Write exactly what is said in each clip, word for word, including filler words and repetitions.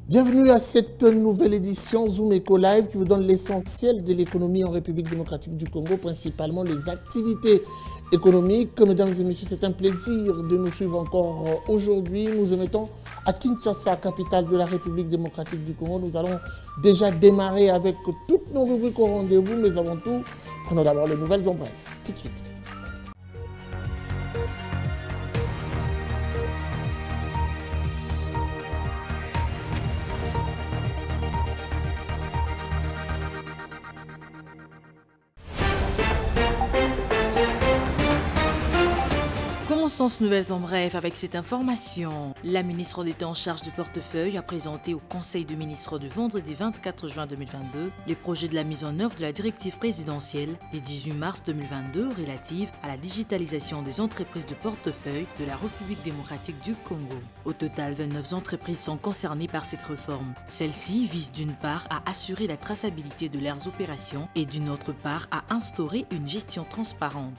Bienvenue à cette nouvelle édition Zoom Eco Live qui vous donne l'essentiel de l'économie en République démocratique du Congo, principalement les activités économiques. Mesdames et messieurs, c'est un plaisir de nous suivre encore aujourd'hui. Nous émettons à Kinshasa, capitale de la République démocratique du Congo. Nous allons déjà démarrer avec toutes nos rubriques au rendez-vous, mais avant tout, prenons d'abord les nouvelles en bref. Tout de suite. Sens nouvelles en bref avec cette information. La ministre d'État en charge du portefeuille a présenté au Conseil des ministres du vendredi vingt-quatre juin deux mille vingt-deux les projets de la mise en œuvre de la directive présidentielle du dix-huit mars deux mille vingt-deux relative à la digitalisation des entreprises de portefeuille de la République démocratique du Congo. Au total, vingt-neuf entreprises sont concernées par cette réforme. Celle-ci vise d'une part à assurer la traçabilité de leurs opérations et d'une autre part à instaurer une gestion transparente.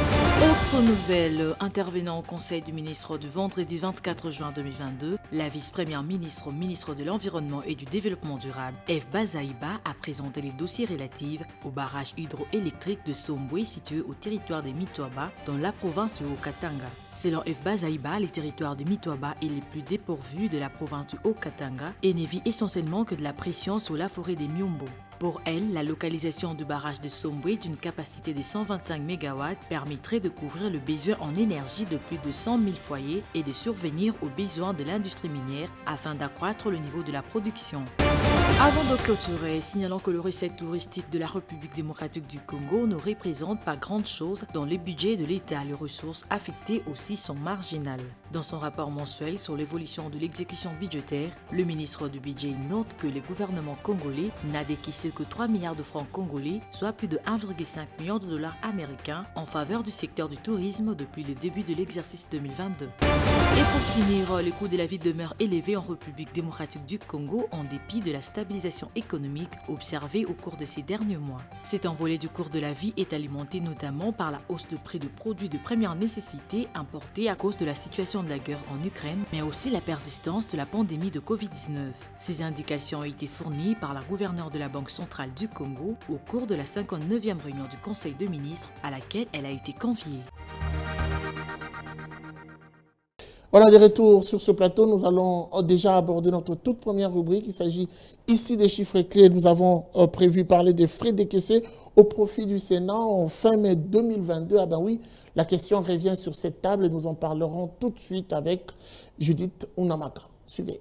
Autre nouvelle, intervenant au Conseil du ministre du vendredi vingt-quatre juin deux mille vingt-deux, la vice-première ministre, ministre de l'Environnement et du Développement durable, F. Bazaïba, a présenté les dossiers relatifs au barrage hydroélectrique de Sombwe situé au territoire des Mitoaba, dans la province du Haut-Katanga. Selon F. Bazaïba, les territoires de Mitoaba est les plus dépourvus de la province du Haut-Katanga et ne vit essentiellement que de la pression sur la forêt des Miombo. Pour elle, la localisation du barrage de Sombwe d'une capacité de cent vingt-cinq mégawatts permettrait de couvrir le besoin en énergie de plus de cent mille foyers et de survenir aux besoins de l'industrie minière afin d'accroître le niveau de la production. Avant de clôturer, signalons que le recette touristique de la République démocratique du Congo ne représente pas grand-chose dans les budgets de l'État. Les ressources affectées aussi sont marginales. Dans son rapport mensuel sur l'évolution de l'exécution budgétaire, le ministre du Budget note que le gouvernement congolais n'a décaissé que trois milliards de francs congolais, soit plus de un virgule cinq million de dollars américains, en faveur du secteur du tourisme depuis le début de l'exercice deux mille vingt-deux. Et pour finir, le coût de la vie demeure élevé en République démocratique du Congo en dépit de la stabilisation économique observée au cours de ces derniers mois. Cet envolé du cours de la vie est alimenté notamment par la hausse de prix de produits de première nécessité importés à cause de la situation de la guerre en Ukraine, mais aussi la persistance de la pandémie de covid dix-neuf. Ces indications ont été fournies par la gouverneure de la Banque centrale du Congo au cours de la cinquante-neuvième réunion du Conseil des ministres à laquelle elle a été conviée. Voilà, des retours sur ce plateau. Nous allons déjà aborder notre toute première rubrique. Il s'agit ici des chiffres clés. Nous avons euh, prévu parler des frais décaissés au profit du Sénat en fin mai deux mille vingt-deux. Ah ben oui, la question revient sur cette table et nous en parlerons tout de suite avec Judith Unamaka. Suivez.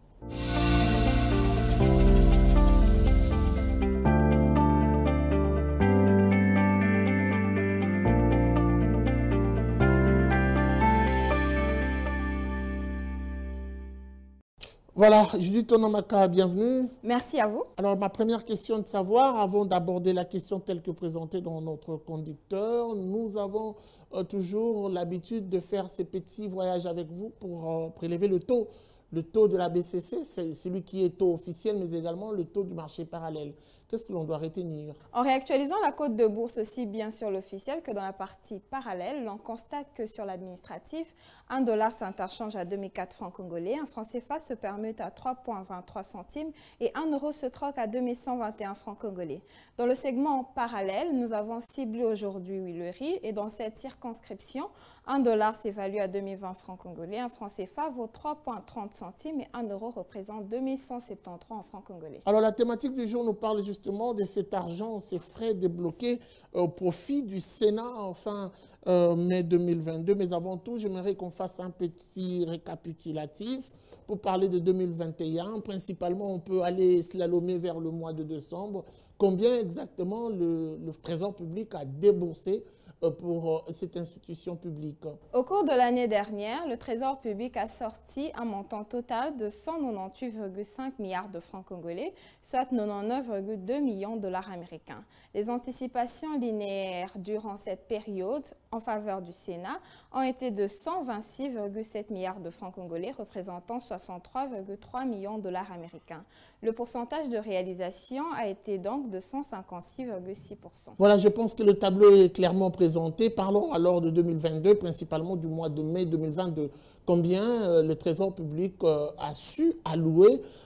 Voilà, Judith Onamaka, bienvenue. Merci à vous. Alors, ma première question est de savoir, avant d'aborder la question telle que présentée dans notre conducteur, nous avons euh, toujours l'habitude de faire ces petits voyages avec vous pour euh, prélever le taux. Le taux de la B C C, c'est celui qui est taux officiel, mais également le taux du marché parallèle. Qu'est-ce que l'on doit retenir? En réactualisant la cote de bourse aussi bien sur l'officiel que dans la partie parallèle, l'on constate que sur l'administratif, un dollar s'interchange à deux mille quatre francs congolais, un franc C F A se permute à trois virgule vingt-trois centimes et un euro se troque à deux mille cent vingt et un francs congolais. Dans le segment parallèle, nous avons ciblé aujourd'hui le riz et dans cette circonscription, un dollar s'évalue à deux mille vingt francs congolais, un franc C F A vaut trois virgule trente centimes et un euro représente deux mille cent soixante-treize en francs congolais. Alors la thématique du jour nous parle justement de cet argent, ces frais débloqués au profit du Sénat en fin euh, mai deux mille vingt-deux. Mais avant tout, j'aimerais qu'on fasse un petit récapitulatif pour parler de deux mille vingt et un. Principalement, on peut aller slalomer vers le mois de décembre. Combien exactement le, le Trésor public a déboursé pour cette institution publique? Au cours de l'année dernière, le Trésor public a sorti un montant total de cent quatre-vingt-dix-huit virgule cinq milliards de francs congolais, soit quatre-vingt-dix-neuf virgule deux millions de dollars américains. Les anticipations linéaires durant cette période en faveur du Sénat ont été de cent vingt-six virgule sept milliards de francs congolais, représentant soixante-trois virgule trois millions de dollars américains. Le pourcentage de réalisation a été donc de cent cinquante-six virgule six pour cent. Voilà, je pense que le tableau est clairement présenté. Parlons alors de deux mille vingt-deux, principalement du mois de mai deux mille vingt-deux. Combien euh, le Trésor public euh, a su allouer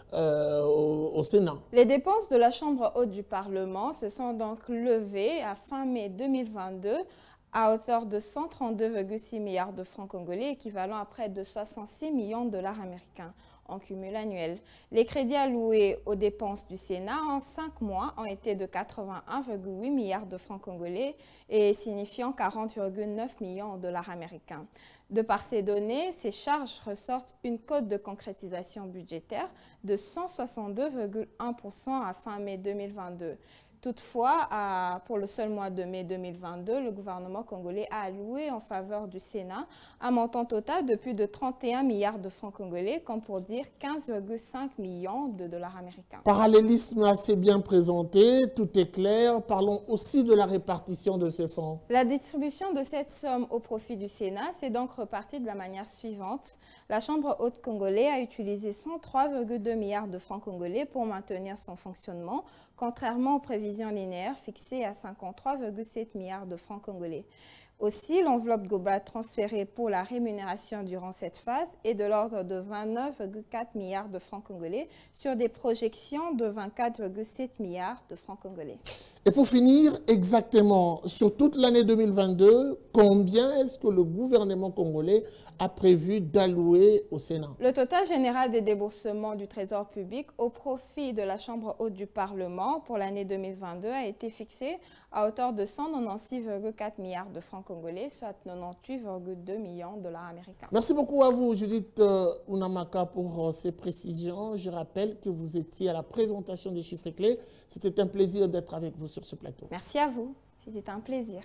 euh, au, au Sénat. Les dépenses de la Chambre haute du Parlement se sont donc levées à fin mai deux mille vingt-deux à hauteur de cent trente-deux virgule six milliards de francs congolais, équivalent à près de soixante-six millions de dollars américains en cumul annuel. Les crédits alloués aux dépenses du Sénat en cinq mois ont été de quatre-vingt-un virgule huit milliards de francs congolais et signifiant quarante virgule neuf millions de dollars américains. De par ces données, ces charges ressortent une cote de concrétisation budgétaire de cent soixante-deux virgule un pour cent à fin mai deux mille vingt-deux. Toutefois, à, pour le seul mois de mai deux mille vingt-deux, le gouvernement congolais a alloué en faveur du Sénat un montant total de plus de trente et un milliards de francs congolais, comme pour dire quinze virgule cinq millions de dollars américains. Parallélisme assez bien présenté, tout est clair. Parlons aussi de la répartition de ces fonds. La distribution de cette somme au profit du Sénat s'est donc repartie de la manière suivante. La Chambre haute congolaise a utilisé cent trois virgule deux milliards de francs congolais pour maintenir son fonctionnement, contrairement aux prévisions linéaires fixées à cinquante-trois virgule sept milliards de francs congolais. Aussi, l'enveloppe globale transférée pour la rémunération durant cette phase est de l'ordre de vingt-neuf virgule quatre milliards de francs congolais sur des projections de vingt-quatre virgule sept milliards de francs congolais. Et pour finir, exactement, sur toute l'année deux mille vingt-deux, combien est-ce que le gouvernement congolais a prévu d'allouer au Sénat? Le total général des déboursements du Trésor public au profit de la Chambre haute du Parlement pour l'année deux mille vingt-deux a été fixé à hauteur de cent quatre-vingt-seize virgule quatre milliards de francs congolais, soit quatre-vingt-dix-huit virgule deux millions de dollars américains. Merci beaucoup à vous, Judith euh, Unamaka, pour euh, ces précisions. Je rappelle que vous étiez à la présentation des chiffres clés. C'était un plaisir d'être avec vous sur ce plateau. Merci à vous. C'était un plaisir.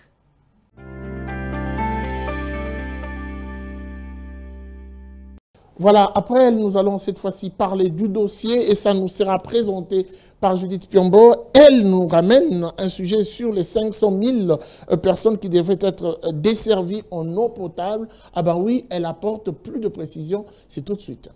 Voilà, après elle, nous allons cette fois-ci parler du dossier et ça nous sera présenté par Judith Piombo. Elle nous ramène un sujet sur les cinq cent mille personnes qui devraient être desservies en eau potable. Ah ben oui, elle apporte plus de précision. C'est tout de suite.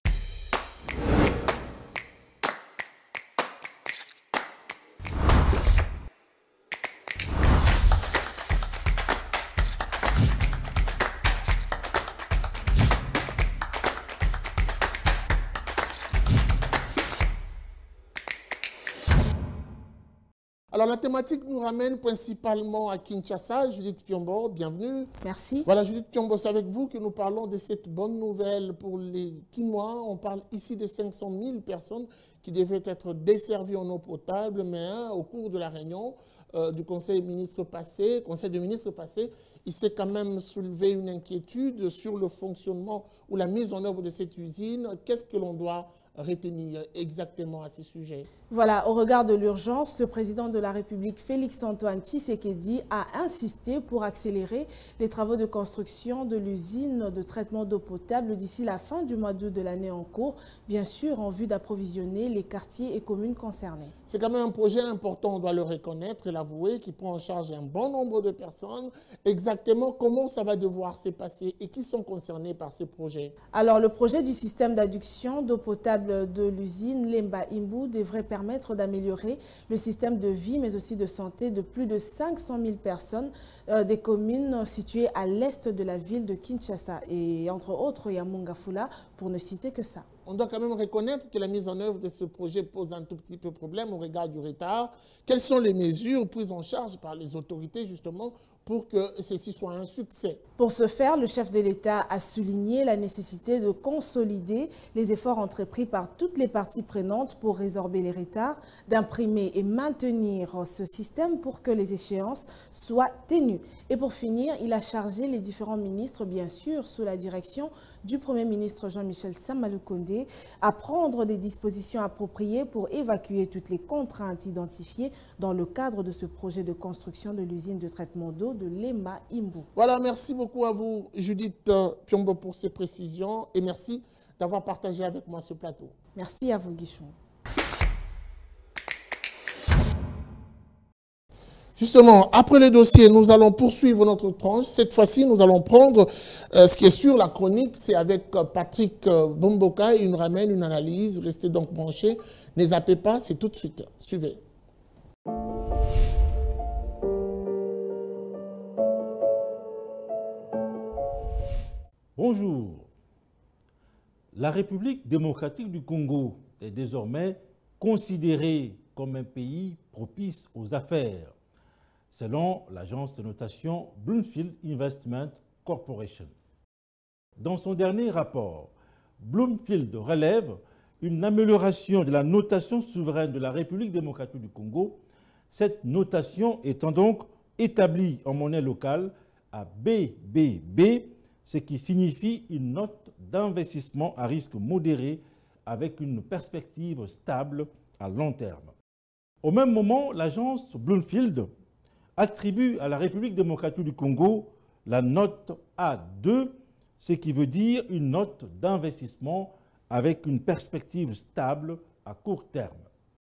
Alors, la thématique nous ramène principalement à Kinshasa. Judith Piombo, bienvenue. Merci. Voilà, Judith Piombo, c'est avec vous que nous parlons de cette bonne nouvelle pour les Kinois. On parle ici des cinq cent mille personnes qui devraient être desservies en eau potable, mais hein, au cours de la réunion euh, du Conseil des ministres passé, Conseil des ministres passé, il s'est quand même soulevé une inquiétude sur le fonctionnement ou la mise en œuvre de cette usine. Qu'est-ce que l'on doit retenir exactement à ce sujet? Voilà, au regard de l'urgence, le président de la République, Félix-Antoine Tshisekedi, a insisté pour accélérer les travaux de construction de l'usine de traitement d'eau potable d'ici la fin du mois d'août de l'année en cours, bien sûr en vue d'approvisionner les quartiers et communes concernés. C'est quand même un projet important, on doit le reconnaître et l'avouer, qui prend en charge un bon nombre de personnes. Exactement comment ça va devoir se passer et qui sont concernés par ces projets? Alors, le projet du système d'adduction d'eau potable de l'usine Lemba Imbu devrait permettre d'améliorer le système de vie, mais aussi de santé de plus de cinq cent mille personnes euh, des communes situées à l'est de la ville de Kinshasa et entre autres Yamungafula, pour ne citer que ça. On doit quand même reconnaître que la mise en œuvre de ce projet pose un tout petit peu problème au regard du retard. Quelles sont les mesures prises en charge par les autorités justement pour que ceci soit un succès? Pour ce faire, le chef de l'État a souligné la nécessité de consolider les efforts entrepris par toutes les parties prenantes pour résorber les retards, d'imprimer et maintenir ce système pour que les échéances soient tenues. Et pour finir, il a chargé les différents ministres, bien sûr, sous la direction du Premier ministre Jean-Michel Samaloukonde, à prendre des dispositions appropriées pour évacuer toutes les contraintes identifiées dans le cadre de ce projet de construction de l'usine de traitement d'eau de Lemba Imbu. Voilà, merci beaucoup à vous, Judith Piombo, pour ces précisions et merci d'avoir partagé avec moi ce plateau. Merci à vous, Guichon. Justement, après le dossier, nous allons poursuivre notre tranche. Cette fois-ci, nous allons prendre euh, ce qui est sur la chronique. C'est avec euh, Patrick euh, Bomboka. Il nous ramène une analyse. Restez donc branchés. Ne zappez pas, c'est tout de suite. Suivez. Bonjour. La République démocratique du Congo est désormais considéré comme un pays propice aux affaires, selon l'agence de notation Bloomfield Investment Corporation. Dans son dernier rapport, Bloomfield relève une amélioration de la notation souveraine de la République démocratique du Congo, cette notation étant donc établie en monnaie locale à B B B, ce qui signifie une note d'investissement à risque modéré avec une perspective stable à long terme. Au même moment, l'agence Bloomfield attribue à la République démocratique du Congo la note A deux, ce qui veut dire une note d'investissement avec une perspective stable à court terme.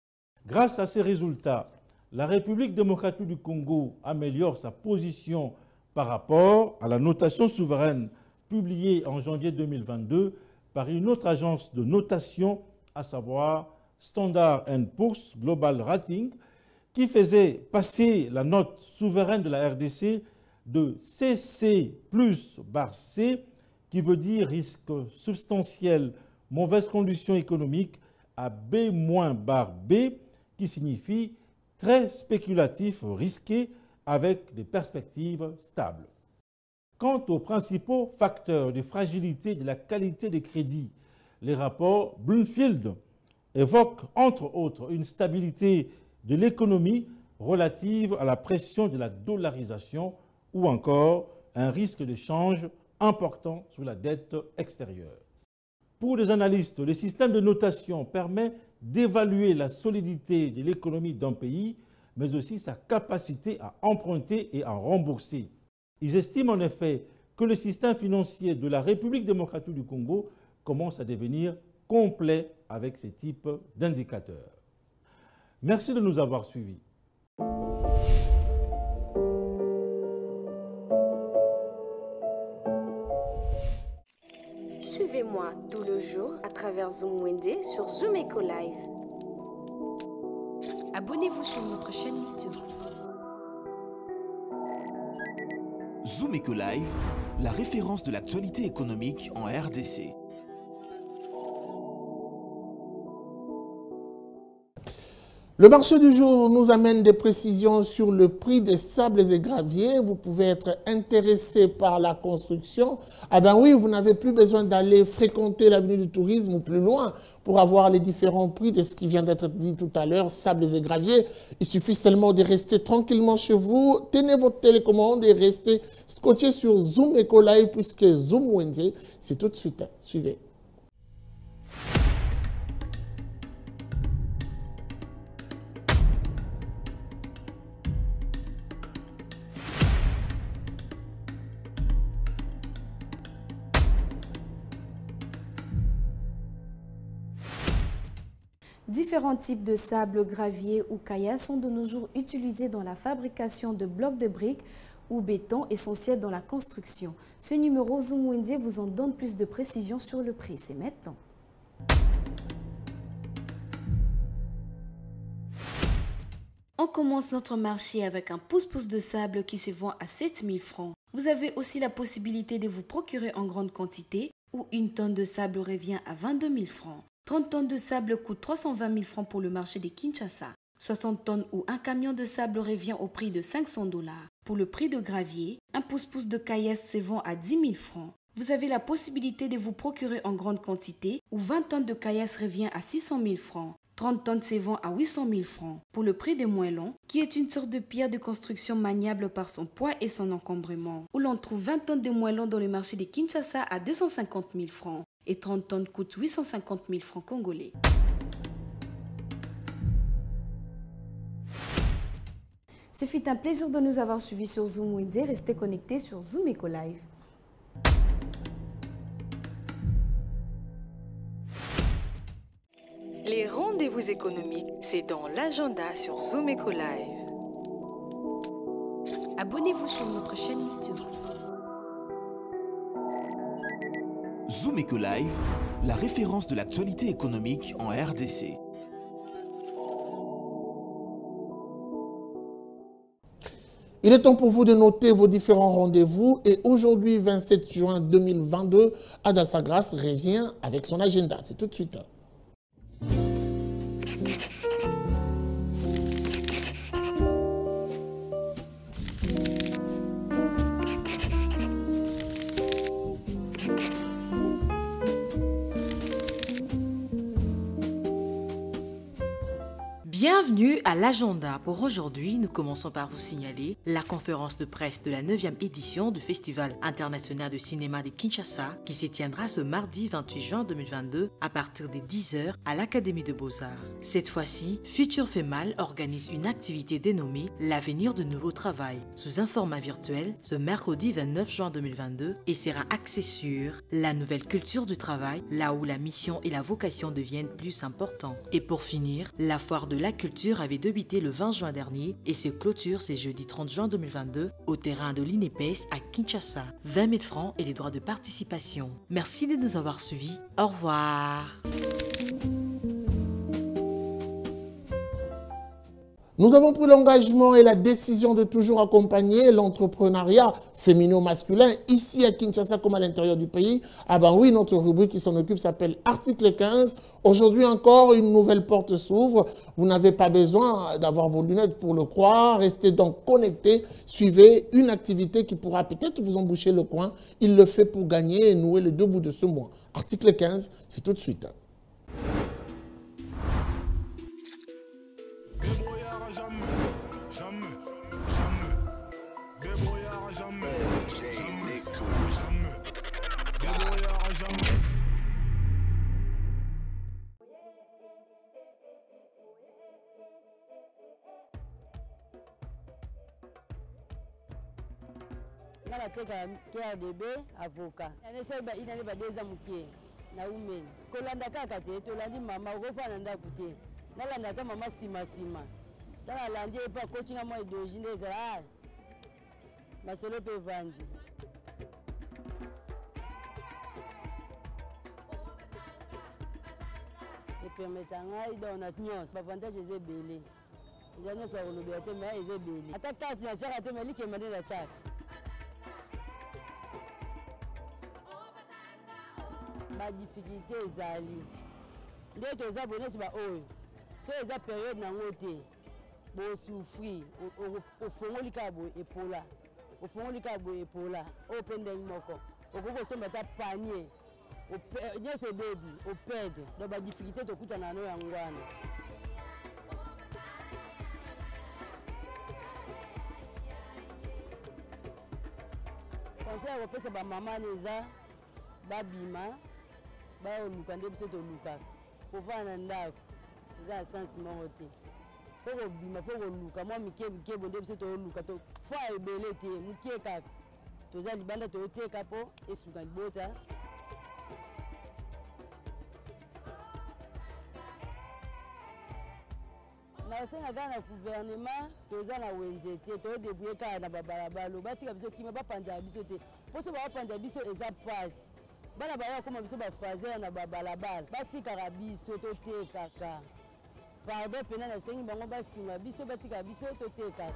Grâce à ces résultats, la République démocratique du Congo améliore sa position par rapport à la notation souveraine publiée en janvier deux mille vingt-deux par une autre agence de notation, à savoir Standard and Poor's Global Rating, qui faisait passer la note souveraine de la R D C de C C plus barre C, qui veut dire risque substantiel, mauvaise condition économique, à B moins barre B, qui signifie très spéculatif, risqué, avec des perspectives stables. Quant aux principaux facteurs de fragilité de la qualité des crédits, les rapports Bloomfield évoquent entre autres une stabilité de l'économie relative à la pression de la dollarisation ou encore un risque de change important sur la dette extérieure. Pour les analystes, le système de notation permet d'évaluer la solidité de l'économie d'un pays, mais aussi sa capacité à emprunter et à rembourser. Ils estiment en effet que le système financier de la République démocratique du Congo commence à devenir complet avec ces types d'indicateurs. Merci de nous avoir suivis. Suivez-moi tout le jour à travers Zoom Wednesday sur Zoom Eco Live. Abonnez-vous sur notre chaîne YouTube. Zoom Eco Live, la référence de l'actualité économique en R D C. Le marché du jour nous amène des précisions sur le prix des sables et graviers. Vous pouvez être intéressé par la construction. Ah ben oui, vous n'avez plus besoin d'aller fréquenter l'avenue du tourisme ou plus loin pour avoir les différents prix de ce qui vient d'être dit tout à l'heure, sables et graviers. Il suffit seulement de rester tranquillement chez vous, tenez votre télécommande et restez scotché sur Zoom Eco Live puisque Zoom Wednesday, c'est tout de suite. Suivez. Différents types de sable, gravier ou caillasse sont de nos jours utilisés dans la fabrication de blocs de briques ou béton essentiels dans la construction. Ce numéro Zoom Wednesday vous en donne plus de précisions sur le prix. C'est maintenant. On commence notre marché avec un pouce-pouce de sable qui se vend à sept mille francs. Vous avez aussi la possibilité de vous procurer en grande quantité où une tonne de sable revient à vingt-deux mille francs. trente tonnes de sable coûtent trois cent vingt mille francs pour le marché de Kinshasa. soixante tonnes ou un camion de sable revient au prix de cinq cents dollars. Pour le prix de gravier, un pouce-pouce de caillasse se vend à dix mille francs. Vous avez la possibilité de vous procurer en grande quantité où vingt tonnes de caillasse revient à six cent mille francs. trente tonnes se vend à huit cent mille francs. Pour le prix des moellons, qui est une sorte de pierre de construction maniable par son poids et son encombrement, où l'on trouve vingt tonnes de moellons dans le marché de Kinshasa à deux cent cinquante mille francs. Et trente tonnes coûtent huit cent cinquante mille francs congolais. Ce fut un plaisir de nous avoir suivis sur Zoom Wednesday. Restez connectés sur Zoom Eco Live. Les rendez-vous économiques, c'est dans l'agenda sur Zoom Eco Live. Abonnez-vous sur notre chaîne YouTube. Zoom Eco Live, la référence de l'actualité économique en R D C. Il est temps pour vous de noter vos différents rendez-vous et aujourd'hui, vingt-sept juin deux mille vingt-deux, Adassa Grace revient avec son agenda. C'est tout de suite. Bienvenue à l'agenda. Pour aujourd'hui, nous commençons par vous signaler la conférence de presse de la neuvième édition du Festival international de cinéma de Kinshasa qui se tiendra ce mardi vingt-huit juin deux mille vingt-deux à partir des dix heures à l'Académie de Beaux-Arts. Cette fois-ci, Futur Femal organise une activité dénommée L'avenir de nouveau travail sous un format virtuel ce mercredi vingt-neuf juin deux mille vingt-deux et sera axé sur la nouvelle culture du travail, là où la mission et la vocation deviennent plus importants. Et pour finir, la foire de la culture avait débuté le vingt juin dernier et se clôture ce jeudi trente juin deux mille vingt-deux au terrain de l'I N E P E S à Kinshasa. vingt mille francs et les droits de participation. Merci de nous avoir suivis. Au revoir. Nous avons pris l'engagement et la décision de toujours accompagner l'entrepreneuriat féminin-masculin ici à Kinshasa comme à l'intérieur du pays. Ah ben oui, notre rubrique qui s'en occupe s'appelle Article quinze. Aujourd'hui encore, une nouvelle porte s'ouvre. Vous n'avez pas besoin d'avoir vos lunettes pour le croire. Restez donc connectés. Suivez une activité qui pourra peut-être vous emboucher le coin. Il le fait pour gagner et nouer les deux bouts de ce mois. Article quinze, c'est tout de suite. Nala teka K A D B avocat. Anese ba ina ne ba deza mukie na umeni. Kolanda kaka te tolandi mama okofana ndaku te. Nalanda ta mama sima sima. Tala landi pa coaching mo idéologie ndeza ah. Masolo pe vandi. Et permetanga ida on a nyos ba avantage eze belé. Ida nyos a rolobe te mais eze belé. Ataka ti na chaka te mais like mane na chaka. Ba difficulté ezali nde toza bonesi ba oyo so eza période nango te bo souffrir ofongoli ka bo epola ofongoli ka bo epola o pendeng moko okoko somba ta panier o nyose baby o pede do ba difficulté to kuta nano yango wana conseil opesa ba mama neza babima ba oluka nde biso toluka kovana ndako eza sansi moko te fo kobima fo koluka mwa mike mikebo nde biso toluka fo ebele te mokie kaka toza libanda toyoteka mpo esuka libota naosenga kaka na gouvernement toza na wenze te toyodebrouye kaka na babalabala batika biso kima bapanzaka biso te mposo babapanza biso eza pasi bana baya koma biso bafazer na babalabala batikaka biso totekaka pardon pena nasengi bango basunga biso batikaka biso totekaka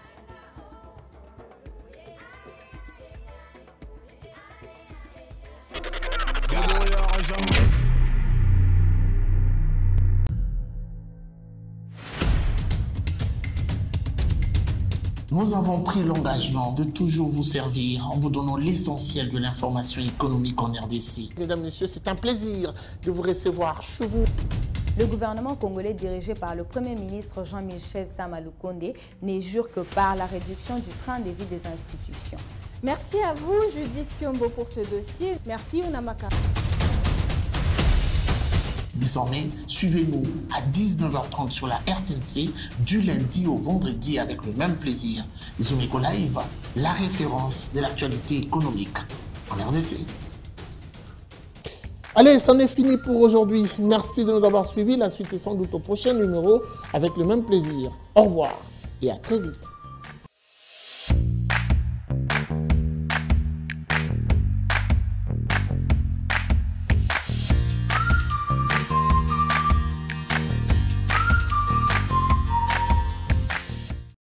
Nous avons pris l'engagement de toujours vous servir en vous donnant l'essentiel de l'information économique en R D C. Mesdames, Messieurs, c'est un plaisir de vous recevoir chez vous. Le gouvernement congolais dirigé par le Premier ministre Jean-Michel Sama Lukonde n'est jure que par la réduction du train de vie des institutions. Merci à vous, Judith Piombo, pour ce dossier. Merci, Ounamaka. Désormais, suivez-nous à dix-neuf heures trente sur la R T N C du lundi au vendredi avec le même plaisir. Zumeko Live, la référence de l'actualité économique en R D C. Allez, c'en est fini pour aujourd'hui. Merci de nous avoir suivis. La suite est sans doute au prochain numéro avec le même plaisir. Au revoir et à très vite.